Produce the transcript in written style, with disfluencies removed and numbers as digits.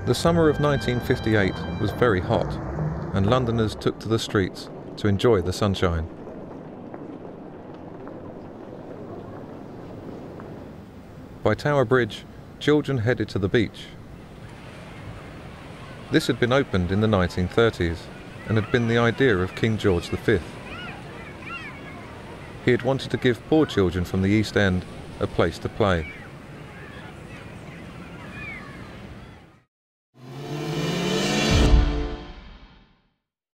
The summer of 1958 was very hot, and Londoners took to the streets to enjoy the sunshine. By Tower Bridge, children headed to the beach. This had been opened in the 1930s and had been the idea of King George V. He had wanted to give poor children from the East End a place to play.